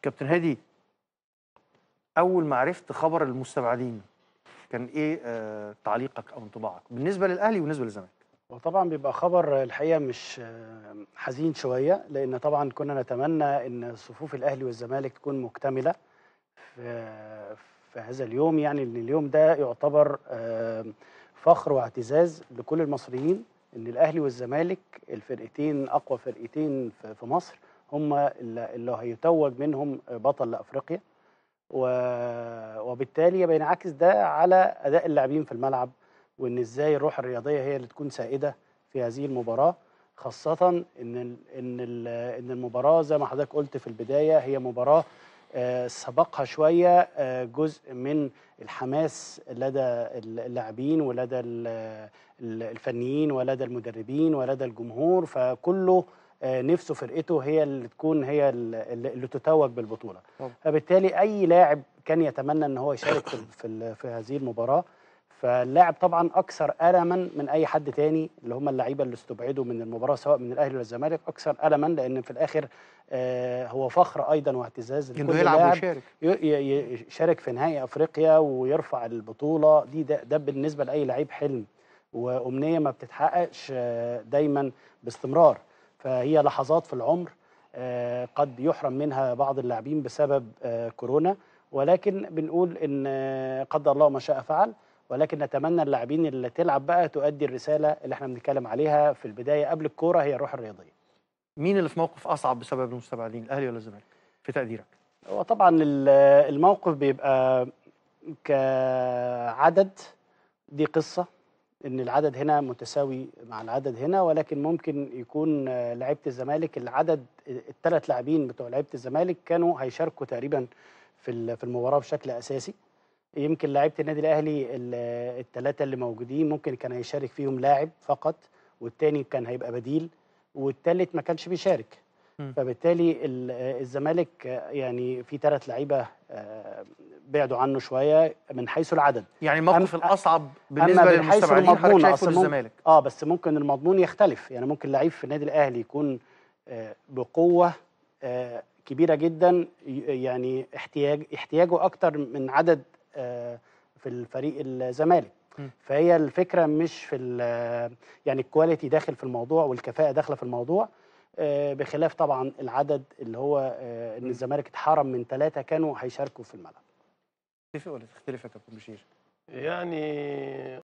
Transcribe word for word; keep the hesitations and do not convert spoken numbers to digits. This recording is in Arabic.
كابتن هادي، اول ما عرفت خبر المستبعدين كان ايه آه تعليقك او انطباعك بالنسبه للاهلي وبالنسبه للزمالك؟ وطبعا بيبقى خبر الحقيقه مش آه، حزين شويه، لان طبعا كنا نتمنى ان صفوف الاهلي والزمالك تكون مكتمله في في هذا اليوم. يعني ان اليوم ده يعتبر آه، فخر واعتزاز لكل المصريين، ان الاهلي والزمالك الفرقتين اقوى فرقتين في في مصر هم اللي اللي هيتوج منهم بطل لافريقيا. و- وبالتالي بينعكس ده على اداء اللاعبين في الملعب، وان ازاي الروح الرياضيه هي اللي تكون سائده في هذه المباراه، خاصه ان ال ان ال ان المباراه زي ما حضرتك قلت في البدايه هي مباراه آه، سبقها شويه آه، جزء من الحماس لدى اللاعبين ولدى ال- ال- الفنيين ولدى المدربين ولدى الجمهور، فكله آه، نفسه فرقته هي اللي تكون هي اللي اللي تتوج بالبطوله. طبعا. فبالتالي اي لاعب كان يتمنى ان هو يشارك في في ال- في هذه المباراه. فاللاعب طبعا اكثر الما من اي حد تاني، اللي هم اللعيبه اللي استبعدوا من المباراه سواء من الاهلي ولا الزمالك، اكثر الما، لان في الاخر آه، هو فخر ايضا واعتزاز انه لكل يلعب لاعب ويشارك. ي- ي- يشارك في نهائي افريقيا ويرفع البطوله دي. ده, ده بالنسبه لاي لعيب حلم وامنيه ما بتتحققش آه، دايما باستمرار. فهي لحظات في العمر آه، قد يحرم منها بعض اللاعبين بسبب آه، كورونا، ولكن بنقول ان آه، قدر الله ما شاء فعل. ولكن نتمنى اللاعبين اللي تلعب بقى تؤدي الرساله اللي احنا بنتكلم عليها في البدايه قبل الكوره، هي الروح الرياضيه. مين اللي في موقف اصعب بسبب المستبعدين، الاهلي ولا الزمالك في تقديرك؟ هو طبعا ال- الموقف بيبقى كعدد، دي قصه ان العدد هنا متساوي مع العدد هنا، ولكن ممكن يكون آه، لعيبه الزمالك العدد الثلاث لاعبين بتوع لعيبه الزمالك كانوا هيشاركوا تقريبا في ال- في المباراه بشكل اساسي. يمكن لعيبه النادي الاهلي الثلاثه اللي موجودين ممكن كان هيشارك فيهم لاعب فقط، والتاني كان هيبقى بديل، والتالت ما كانش بيشارك. مم. فبالتالي ال- الزمالك آه، يعني في ثلاث لعيبه آه، بعدوا عنه شويه من حيث العدد. يعني أم الموقف الاصعب اما بالنسبه من حيث للمستبعدين حضرتك المضمون شايفه اصل ممكن للزمالك؟ اه بس ممكن المضمون يختلف. يعني ممكن لعيب في النادي الاهلي يكون آه، بقوه آه، كبيره جدا، ي- يعني احتياج احتياجه اكتر من عدد آه، في الفريق الزمالك. مم. فهي الفكره مش في ال- يعني الكواليتي داخل في الموضوع والكفاءه داخله في الموضوع، آه، بخلاف طبعا العدد اللي هو آه، ان مم. الزمالك اتحرم من ثلاثه كانوا هيشاركوا في الملعب. تتفق ولا تختلف يا كابتن بشير؟ يعني